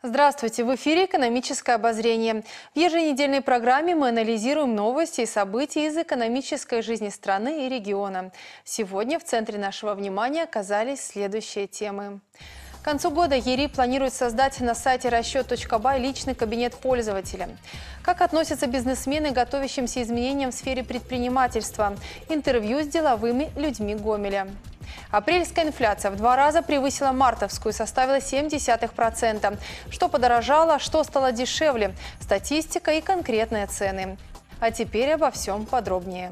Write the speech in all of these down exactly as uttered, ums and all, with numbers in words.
Здравствуйте! В эфире «Экономическое обозрение». В еженедельной программе мы анализируем новости и события из экономической жизни страны и региона. Сегодня в центре нашего внимания оказались следующие темы. К концу года ЕРИ планирует создать на сайте расчет точка бай личный кабинет пользователя. Как относятся бизнесмены к готовящимся изменениям в сфере предпринимательства? Интервью с деловыми людьми Гомеля. Апрельская инфляция в два раза превысила мартовскую и составила семь десятых процента. Что подорожало, что стало дешевле? Статистика и конкретные цены. А теперь обо всем подробнее.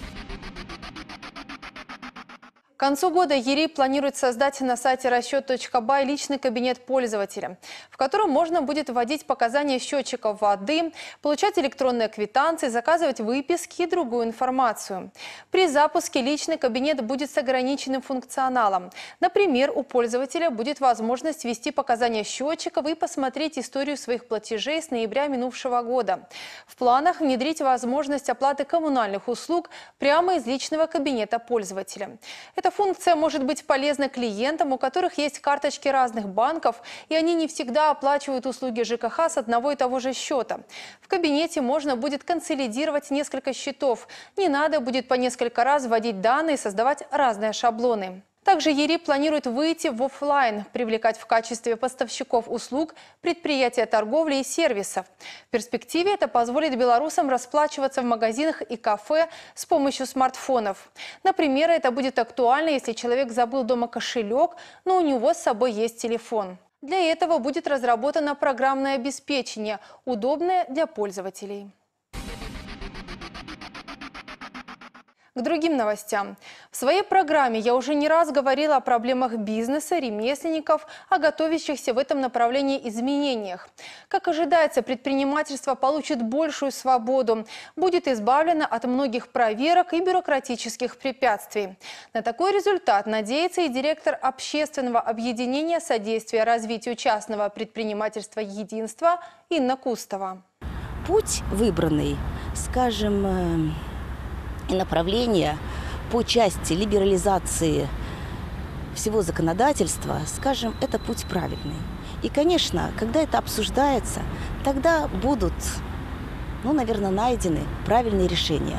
К концу года ЕРИ планирует создать на сайте расчет точка бай личный кабинет пользователя, в котором можно будет вводить показания счетчиков воды, получать электронные квитанции, заказывать выписки и другую информацию. При запуске личный кабинет будет с ограниченным функционалом. Например, у пользователя будет возможность ввести показания счетчиков и посмотреть историю своих платежей с ноября минувшего года. В планах внедрить возможность оплаты коммунальных услуг прямо из личного кабинета пользователя. Эта функция может быть полезна клиентам, у которых есть карточки разных банков, и они не всегда оплачивают услуги ЖКХ с одного и того же счета. В кабинете можно будет консолидировать несколько счетов. Не надо будет по несколько раз вводить данные и создавать разные шаблоны. Также ЕРИ планирует выйти в офлайн, привлекать в качестве поставщиков услуг предприятия торговли и сервисов. В перспективе это позволит белорусам расплачиваться в магазинах и кафе с помощью смартфонов. Например, это будет актуально, если человек забыл дома кошелек, но у него с собой есть телефон. Для этого будет разработано программное обеспечение, удобное для пользователей. К другим новостям. В своей программе я уже не раз говорила о проблемах бизнеса, ремесленников, о готовящихся в этом направлении изменениях. Как ожидается, предпринимательство получит большую свободу, будет избавлено от многих проверок и бюрократических препятствий. На такой результат надеется и директор общественного объединения содействия развитию частного предпринимательства «Единство» Инна Кустова. Путь выбранный, скажем, и направление по части либерализации всего законодательства, скажем, это путь правильный. И, конечно, когда это обсуждается, тогда будут, ну, наверное, найдены правильные решения.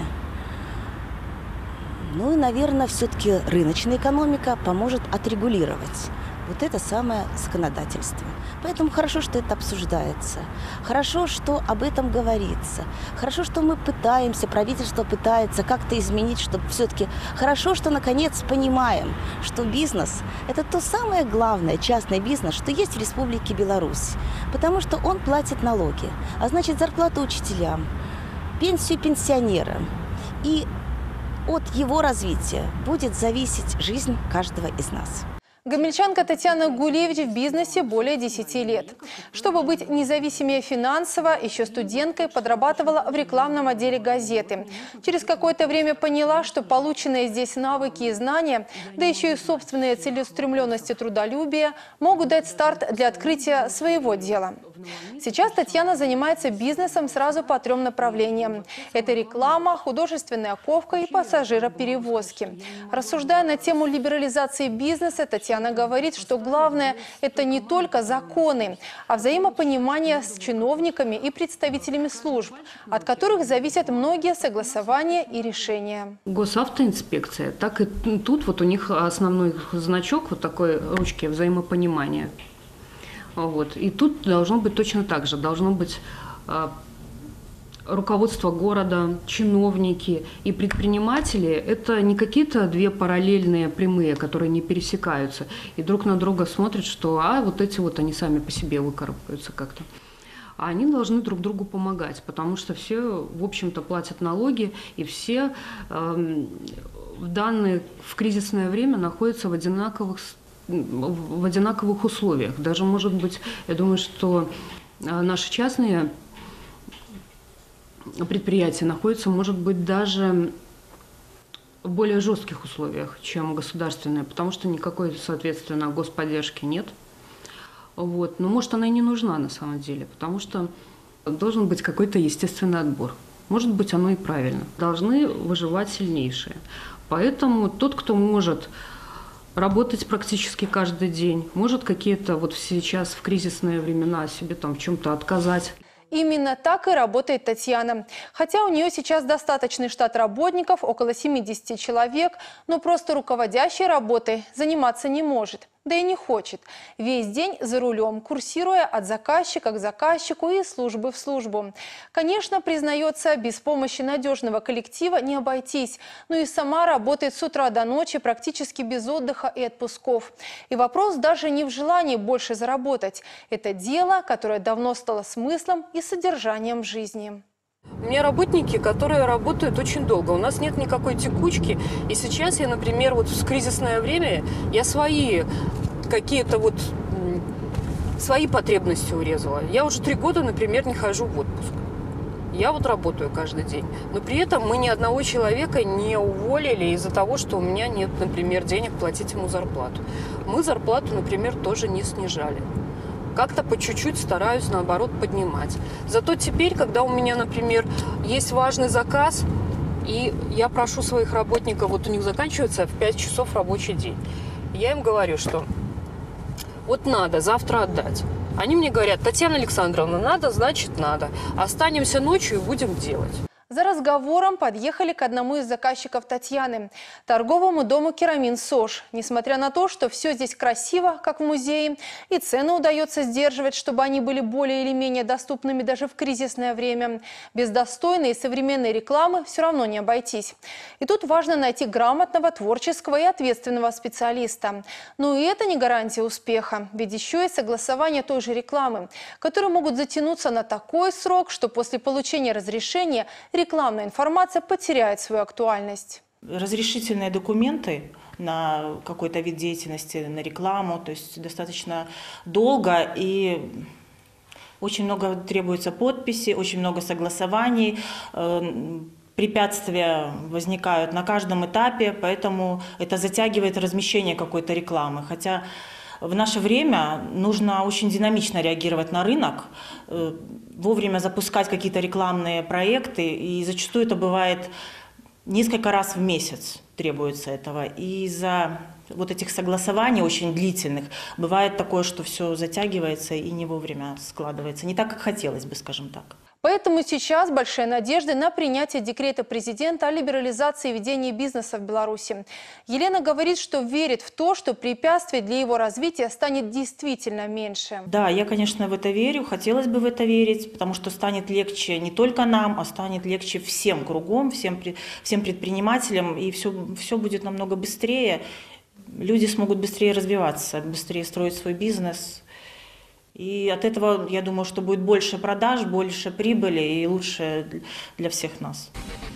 Ну и, наверное, все-таки рыночная экономика поможет отрегулировать вот это самое законодательство. Поэтому хорошо, что это обсуждается. Хорошо, что об этом говорится. Хорошо, что мы пытаемся, правительство пытается как-то изменить, чтобы все-таки... Хорошо, что наконец понимаем, что бизнес – это то самое главное, частный бизнес, что есть в Республике Беларусь. Потому что он платит налоги, а значит зарплату учителям, пенсию пенсионерам. И от его развития будет зависеть жизнь каждого из нас. Гомельчанка Татьяна Гулевич в бизнесе более десяти лет. Чтобы быть независимее финансово, еще студенткой подрабатывала в рекламном отделе газеты. Через какое-то время поняла, что полученные здесь навыки и знания, да еще и собственные целеустремленности и трудолюбие могут дать старт для открытия своего дела. Сейчас Татьяна занимается бизнесом сразу по трем направлениям. Это реклама, художественная ковка и пассажироперевозки. Рассуждая на тему либерализации бизнеса, Татьяна Она говорит, что главное – это не только законы, а взаимопонимание с чиновниками и представителями служб, от которых зависят многие согласования и решения. Госавтоинспекция, так и тут вот у них основной значок вот такой ручки взаимопонимания. Вот. И тут должно быть точно так же, должно быть руководство города, чиновники и предприниматели – это не какие-то две параллельные прямые, которые не пересекаются, и друг на друга смотрят, что а вот эти вот они сами по себе выкарабкаются как-то. А они должны друг другу помогать, потому что все, в общем-то, платят налоги, и все э, в данное, в кризисное время находятся в одинаковых, в одинаковых условиях. Даже, может быть, я думаю, что наши частные предприятия находятся, может быть, даже в более жестких условиях, чем государственные, потому что никакой, соответственно, господдержки нет. Вот. Но, может, она и не нужна на самом деле, потому что должен быть какой-то естественный отбор. Может быть, оно и правильно. Должны выживать сильнейшие. Поэтому тот, кто может работать практически каждый день, может какие-то вот сейчас в кризисные времена себе там в чем-то отказать. Именно так и работает Татьяна. Хотя у нее сейчас достаточный штат работников, около семидесяти человек, но просто руководящей работой заниматься не может. Да и не хочет. Весь день за рулем, курсируя от заказчика к заказчику и службы в службу. Конечно, признается, без помощи надежного коллектива не обойтись. Но и сама работает с утра до ночи практически без отдыха и отпусков. И вопрос даже не в желании больше заработать. Это дело, которое давно стало смыслом и содержанием жизни. У меня работники, которые работают очень долго. У нас нет никакой текучки. И сейчас я, например, вот в кризисное время я свои какие-то вот свои потребности урезала. Я уже три года, например, не хожу в отпуск. Я вот работаю каждый день. Но при этом мы ни одного человека не уволили из-за того, что у меня нет, например, денег платить ему зарплату. Мы зарплату, например, тоже не снижали. Как-то по чуть-чуть стараюсь, наоборот, поднимать. Зато теперь, когда у меня, например, есть важный заказ, и я прошу своих работников, вот у них заканчивается в пять часов рабочий день. Я им говорю, что вот надо завтра отдать. Они мне говорят: Татьяна Александровна, надо, значит надо. Останемся ночью и будем делать. За разговором подъехали к одному из заказчиков Татьяны – торговому дому «Керамин СОЖ». Несмотря на то, что все здесь красиво, как в музее, и цены удается сдерживать, чтобы они были более или менее доступными даже в кризисное время, без достойной и современной рекламы все равно не обойтись. И тут важно найти грамотного, творческого и ответственного специалиста. Но и это не гарантия успеха, ведь еще и согласование той же рекламы, которые могут затянуться на такой срок, что после получения разрешения рекламная информация потеряет свою актуальность. Разрешительные документы на какой-то вид деятельности, на рекламу, то есть достаточно долго, и очень много требуется подписи, очень много согласований, препятствия возникают на каждом этапе, поэтому это затягивает размещение какой-то рекламы. Хотя в наше время нужно очень динамично реагировать на рынок, вовремя запускать какие-то рекламные проекты, и зачастую это бывает несколько раз в месяц требуется этого. И из-за вот этих согласований очень длительных бывает такое, что все затягивается и не вовремя складывается. Не так, как хотелось бы, скажем так. Поэтому сейчас большая надежда на принятие декрета президента о либерализации ведения бизнеса в Беларуси. Елена говорит, что верит в то, что препятствий для его развития станет действительно меньше. Да, я, конечно, в это верю, хотелось бы в это верить, потому что станет легче не только нам, а станет легче всем кругом, всем, всем предпринимателям, и все, все будет намного быстрее. Люди смогут быстрее развиваться, быстрее строить свой бизнес. И от этого, я думаю, что будет больше продаж, больше прибыли и лучше для всех нас.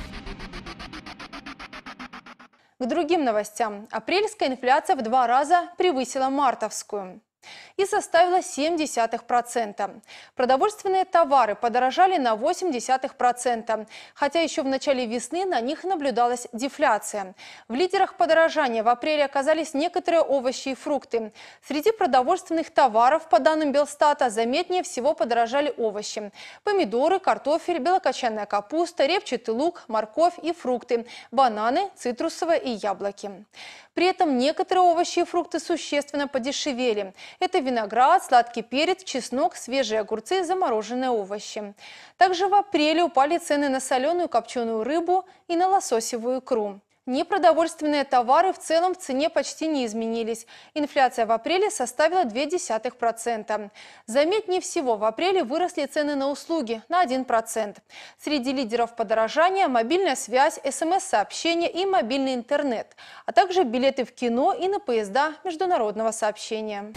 К другим новостям. Апрельская инфляция в два раза превысила мартовскую и составила семь десятых процента. Продовольственные товары подорожали на восемь десятых процента, хотя еще в начале весны на них наблюдалась дефляция. В лидерах подорожания в апреле оказались некоторые овощи и фрукты. Среди продовольственных товаров, по данным Белстата, заметнее всего подорожали овощи: помидоры, картофель, белокочанная капуста, репчатый лук, морковь и фрукты, бананы, цитрусовые и яблоки. При этом некоторые овощи и фрукты существенно подешевели. Это виноград, сладкий перец, чеснок, свежие огурцы, замороженные овощи. Также в апреле упали цены на соленую копченую рыбу и на лососевую икру. Непродовольственные товары в целом в цене почти не изменились. Инфляция в апреле составила два десятых процента. Заметнее всего в апреле выросли цены на услуги на один процент. Среди лидеров подорожания мобильная связь, смс-сообщения и мобильный интернет, а также билеты в кино и на поезда международного сообщения.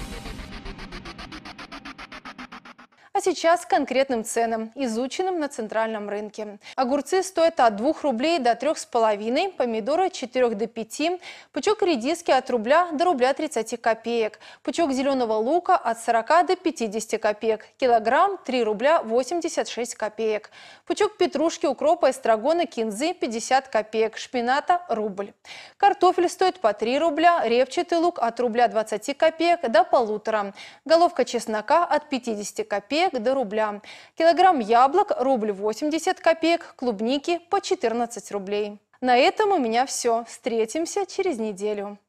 А сейчас к конкретным ценам, изученным на центральном рынке. Огурцы стоят от двух рублей до трёх с половиной, помидоры от четырёх до пяти, пучок редиски от рубля до рубля тридцати копеек, пучок зеленого лука от сорока до пятидесяти копеек, килограмм три рубля восемьдесят шесть копеек, пучок петрушки, укропа, эстрагона, кинзы пятьдесят копеек, шпината рубль. Картофель стоит по три рубля, репчатый лук от рубля двадцати копеек до полутора, головка чеснока от пятидесяти копеек до рубля. Килограмм яблок рубль восемьдесят копеек, клубники по четырнадцать рублей. На этом у меня все. Встретимся через неделю.